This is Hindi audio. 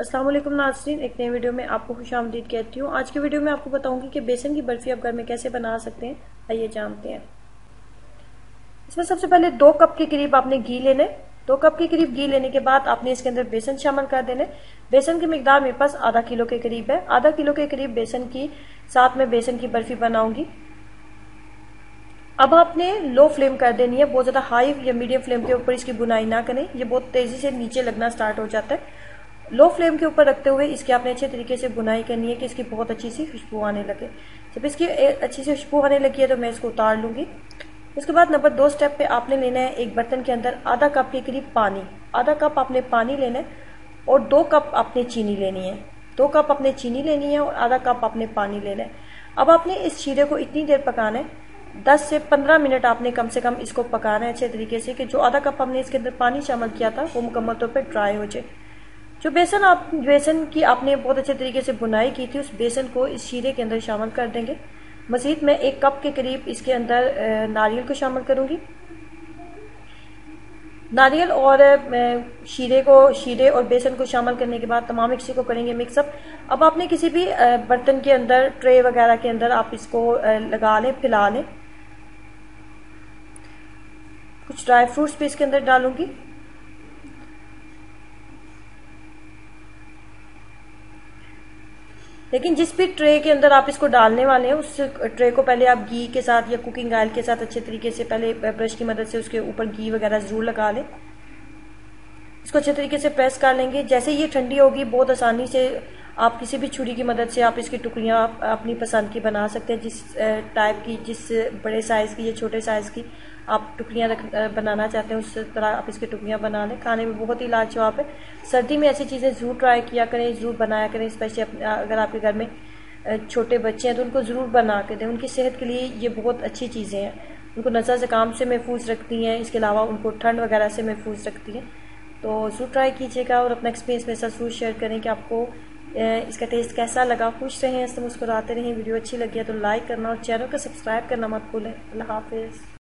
अस्सलाम वालेकुम नाज़रीन, एक नई वीडियो में आपको खुशामदीद कहती हूँ। आज की वीडियो में आपको बताऊंगी कि बेसन की बर्फ़ी आप घर में कैसे बना सकते हैं। आइए जानते हैं। इसमें सबसे पहले 2 कप के करीब आपने घी लेने। 2 कप के करीब घी लेने के बाद आपने इसके अंदर बेसन शामिल कर देने। बेसन की मिकदार मेरे पास आधा किलो के करीब है। आधा किलो के करीब बेसन की साथ में बेसन की बर्फ़ी बनाऊंगी। अब आपने लो फ्लेम कर देनी है, बहुत ज़्यादा हाई या मीडियम फ्लेम के ऊपर इसकी बुनाई ना करें, ये बहुत तेज़ी से नीचे लगना स्टार्ट हो जाता है। लो फ्लेम के ऊपर रखते हुए इसकी आपने अच्छे तरीके से बुनाई करनी है कि इसकी बहुत अच्छी सी खुशबू आने लगे। जब इसकी अच्छी सी खुशबू आने लगी है तो मैं इसको उतार लूंगी। उसके बाद नंबर 2 स्टेप पे आपने लेना है एक बर्तन के अंदर आधा कप के करीब पानी। आधा कप आपने पानी लेना है और 2 कप आपने चीनी लेनी है। 2 कप आपने चीनी लेनी है और आधा कप आपने पानी लेना है। अब आपने इस शीरे को इतनी देर पकाना है, 10 से 15 मिनट आपने कम से कम इसको पकाना है अच्छे तरीके से कि जो आधा कप हमने इसके अंदर पानी शामिल किया था वो मुकम्मल तौर पर ड्राई हो जाए। जो बेसन की आपने बहुत अच्छे तरीके से बुनाई की थी, उस बेसन को इस शीरे के अंदर शामिल कर देंगे। मज़ीद मैं 1 कप के करीब इसके अंदर नारियल को शामिल करूंगी। नारियल और शीरे और बेसन को शामिल करने के बाद तमाम मिक्सी को करेंगे मिक्सअप। अब आपने किसी भी बर्तन के अंदर, ट्रे वगैरह के अंदर आप इसको लगा लें, फैला लें। कुछ ड्राई फ्रूट्स भी इसके अंदर डालूंगी। लेकिन जिस भी ट्रे के अंदर आप इसको डालने वाले हैं उस ट्रे को पहले आप घी के साथ या कुकिंग ऑयल के साथ अच्छे तरीके से पहले ब्रश की मदद से उसके ऊपर घी वगैरह जरूर लगा लें। इसको अच्छे तरीके से प्रेस कर लेंगे। जैसे ये ठंडी होगी बहुत आसानी से आप किसी भी छुरी की मदद से आप इसकी टुकड़ियाँ अपनी पसंद की बना सकते हैं। जिस टाइप की, जिस बड़े साइज़ की या छोटे साइज़ की आप टुकड़ियाँ बनाना चाहते हैं उस तरह आप इसकी टुकड़ियाँ बना लें। खाने में बहुत ही लाजवाब है। सर्दी में ऐसी चीज़ें ज़रूर ट्राई किया करें, ज़रूर बनाया करें। स्पेशली अगर आपके घर में छोटे बच्चे हैं तो उनको ज़रूर बना के दें। उनकी सेहत के लिए ये बहुत अच्छी चीज़ें हैं। उनको नज़र ज़ुकाम से महफूज रखती हैं, इसके अलावा उनको ठंड वगैरह से महफूज रखती हैं। तो ज़रूर ट्राई कीजिएगा और अपना एक्सपीरियंस मेरे साथ ज़रूर शेयर करें कि आपको इसका टेस्ट कैसा लगा। खुश रहें, इससे मुस्कुराते रहें। वीडियो अच्छी लगी है तो लाइक करना और चैनल को सब्सक्राइब करना मत भूलें। अल्लाह हाफिज़।